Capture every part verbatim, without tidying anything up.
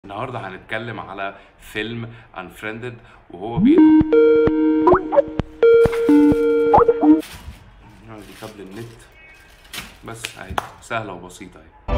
النهارده هنتكلم على فيلم Unfriended وهو بيقول دي كابل النت بس اهي سهله وبسيطه اهي.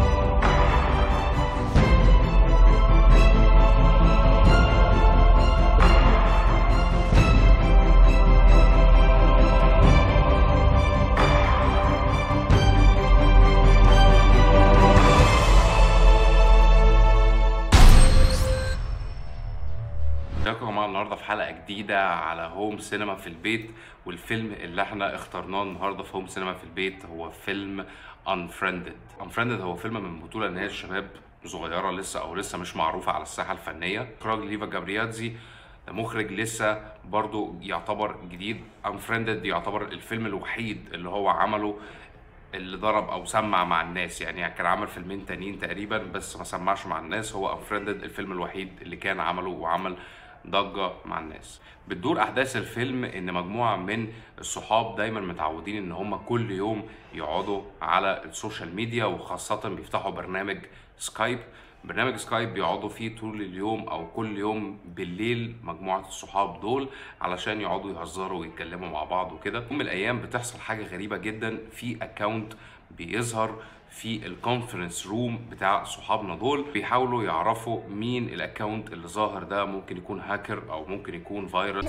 ازيكم يا جماعه؟ النهارده في حلقه جديده على هوم سينما في البيت، والفيلم اللي احنا اخترناه النهارده في هوم سينما في البيت هو فيلم Unfriended. Unfriended هو فيلم من بطوله نهاية الشباب صغيره لسه او لسه مش معروفه على الساحه الفنيه، اخراج ليفا جابريادزي، مخرج لسه برضو يعتبر جديد. Unfriended يعتبر الفيلم الوحيد اللي هو عمله اللي ضرب او سمع مع الناس، يعني كان عمل فيلمين تانيين تقريبا بس ما سمعش مع الناس. هو Unfriended الفيلم الوحيد اللي كان عمله وعمل ضجة مع الناس. بتدور احداث الفيلم ان مجموعة من الصحاب دايما متعودين ان هم كل يوم يقعدوا على السوشيال ميديا، وخاصة بيفتحوا برنامج سكايب. برنامج سكايب بيقعدوا فيه طول اليوم او كل يوم بالليل مجموعة الصحاب دول علشان يقعدوا يهزروا ويتكلموا مع بعض وكده. يوم من الايام بتحصل حاجة غريبة جدا، في اكاونت بيظهر في الكونفرنس روم بتاع صحابنا دول، بيحاولوا يعرفوا مين الاكونت اللي ظاهر ده. ممكن يكون هاكر او ممكن يكون فيروس.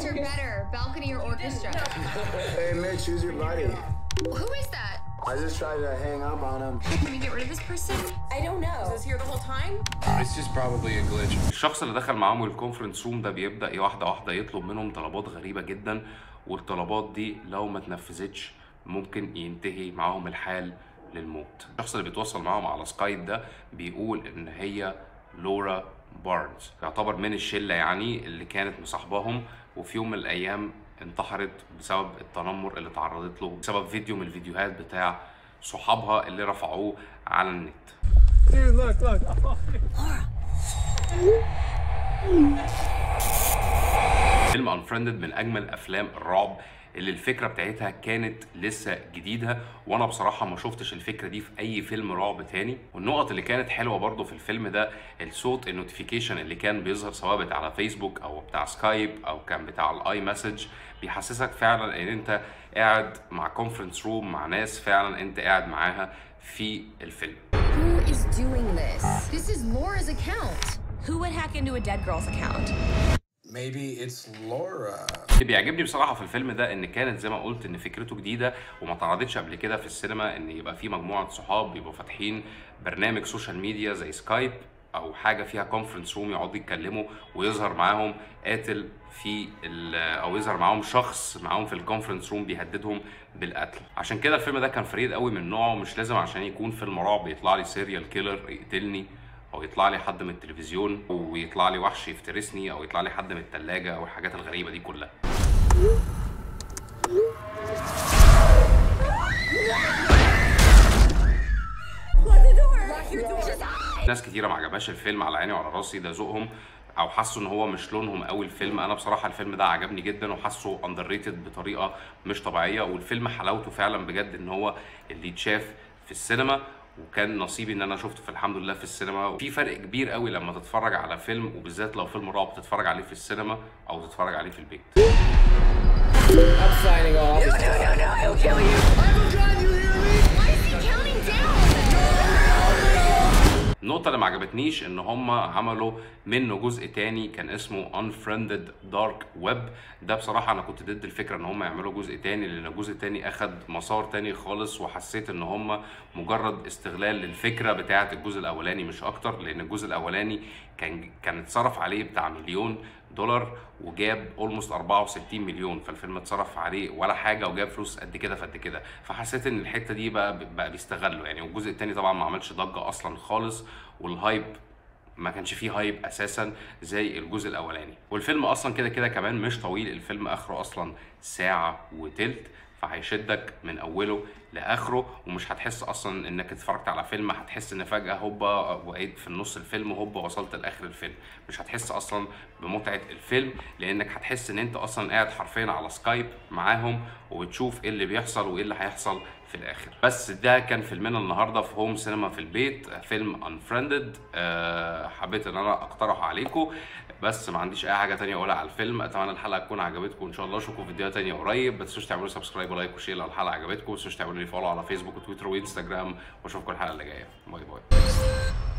I just tried to hang up on him. Can we get rid of this person? I don't know. Was this here the whole time? It's just probably a glitch. الشخص اللي دخل معاهم الكونفرنس روم ده بيبدأ واحدة واحدة يطلب منهم طلبات غريبة جدا، والطلبات دي لو ما اتنفذتش ممكن ينتهي معاهم الحال للموت. الشخص اللي بيتواصل معاهم على سكايب ده بيقول ان هي لورا بارنز، يعتبر من الشلة يعني اللي كانت مصاحباهم، وفي يوم من الايام انتحرت بسبب التنمر اللي تعرضت له بسبب فيديو من الفيديوهات بتاع صحابها اللي رفعوه على النت. Dude, look, look. فيلم Unfriended من اجمل افلام الرعب اللي الفكره بتاعتها كانت لسه جديده، وانا بصراحه ما شفتش الفكره دي في اي فيلم رعب تاني. والنقط اللي كانت حلوه برضو في الفيلم ده الصوت النوتيفيكيشن اللي كان بيظهر سواء بتاع على فيسبوك او بتاع سكايب او كان بتاع الاي مسج، بيحسسك فعلا ان انت قاعد مع كونفرنس روم مع ناس فعلا انت قاعد معاها في الفيلم. Who is doing this? This is Laura's account. Who would hack into a dead girl's account? Maybe it's Laura. اللي بيعجبني بصراحه في الفيلم ده ان كانت زي ما قلت ان فكرته جديده وما اتعرضتش قبل كده في السينما، ان يبقى في مجموعه صحاب بيبقوا فاتحين برنامج سوشيال ميديا زي سكايب او حاجه فيها كونفرنس روم يقعدوا يتكلموا، ويظهر معاهم قاتل في او يظهر معاهم شخص معاهم في الكونفرنس روم بيهددهم بالقتل. عشان كده الفيلم ده كان فريد قوي من نوعه، مش لازم عشان يكون فيلم رعب يطلع لي سيريال كيلر يقتلني، او يطلع لي حد من التلفزيون، ويطلع لي وحش يفترسني، او يطلع لي حد من الثلاجه، او الحاجات الغريبه دي كلها. ناس كتيره ما عجبهاش الفيلم، على عيني وعلى راسي، ده ذوقهم او حسوا ان هو مش لونهم قوي الفيلم. انا بصراحه الفيلم ده عجبني جدا وحاسه اندر ريتد بطريقه مش طبيعيه، والفيلم حلاوته فعلا بجد ان هو اللي يتشاف في السينما، وكان نصيبي ان انا شفته في الحمد لله في السينما. في فرق كبير قوي لما تتفرج على فيلم، وبالذات لو فيلم رعب تتفرج عليه في السينما او تتفرج عليه في البيت. I'm signing off. No, no, no, no, he'll kill you. I'm God, you hear me? Why is he counting down? النقطة اللي ما عجبتنيش ان هم عملوا منه جزء تاني كان اسمه Unfriended Dark Web. ده بصراحة انا كنت ضد الفكرة ان هم يعملوا جزء تاني، لان الجزء التاني اخد مسار تاني خالص، وحسيت ان هم مجرد استغلال للفكرة بتاعة الجزء الاولاني مش اكتر، لان الجزء الاولاني كان كان اتصرف عليه بتاع مليون دولار وجاب اولموست أربعة وستين مليون، فالفيلم اتصرف عليه ولا حاجه وجاب فلوس قد كده فقد كده. فحسيت ان الحته دي بقى بقى بيستغلوا يعني. والجزء الثاني طبعا ما عملش ضجه اصلا خالص، والهايب ما كانش فيه هايب اساسا زي الجزء الاولاني. والفيلم اصلا كده كده كمان مش طويل، الفيلم اخره اصلا ساعه وتلت، فهيشدك من اوله لاخره، ومش هتحس اصلا انك اتفرجت على فيلم، هتحس ان فجاه هوبا وقيت في النص الفيلم هوبا وصلت لاخر الفيلم. مش هتحس اصلا بمتعه الفيلم، لانك هتحس ان انت اصلا قاعد حرفيا على سكايب معاهم وبتشوف ايه اللي بيحصل وايه اللي هيحصل في في الاخر. بس ده كان فيلمنا النهارده في هوم سينما في البيت، فيلم انفريندد. أه حبيت ان انا اقترحه عليكم، بس ما عنديش اي حاجه تانية اقولها على الفيلم. اتمنى الحلقه تكون عجبتكم ان شاء الله. اشوفكم في فيديوهات تانية قريب. ما تنسوش تعملوا سبسكرايب ولايك وشير لو الحلقه عجبتكم. ما تنسوش تعملوا لي فولو على فيسبوك وتويتر وانستجرام، واشوفكم الحلقه اللي جايه. باي باي.